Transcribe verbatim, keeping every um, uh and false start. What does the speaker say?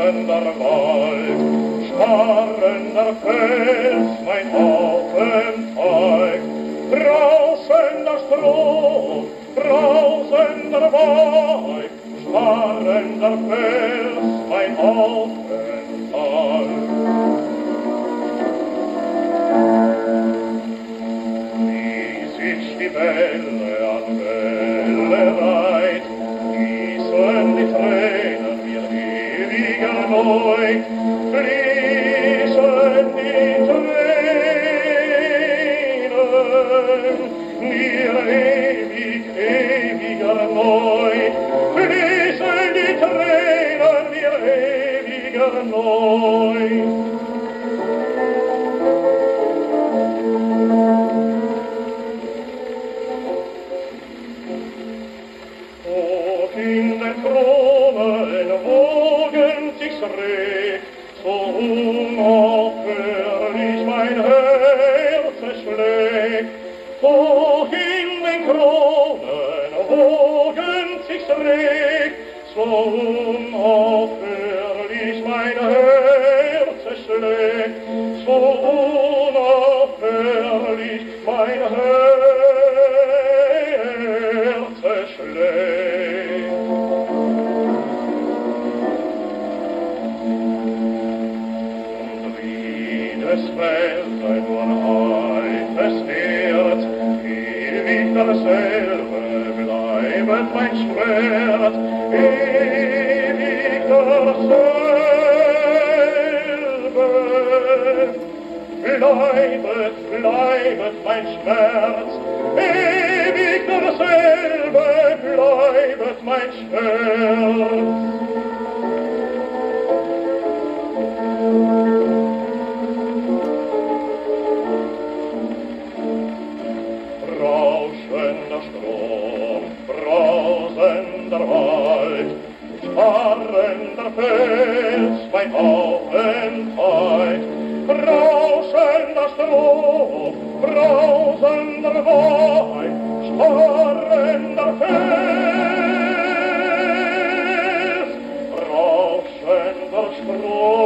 brausender Wald, starrender Fels, mein Aufenthalt, rauschender Strom, brausender Wald, starrender Fels, mein Aufenthalt. Wie sich die Welle an Welle reiht, gießen die Tränen mir ewiger neu, fließen die Tränen mir ewig, ewiger neu, fließen die Tränen mir ewiger neu. In den Kronen wogen sich's reg, so unaufhörlich mein Herz schlägt. Hoch in den Kronen wogen sich's reg, so unaufhörlich mein Herz schlägt, so unaufhörlich mein Herz schlägt. Es fällt ein nur reifes Herz, ewig dasselbe bleibet mein Schwert, ewig dasselbe. Bleibet, bleibet mein Schmerz, ewig dasselbe bleibet mein Schmerz. Rauschender Strom, brausender Wald, starrender Fels, mein Aufenthalt. Rauschender Strom, brausender Wald, starrender Fels, rauschender Strom.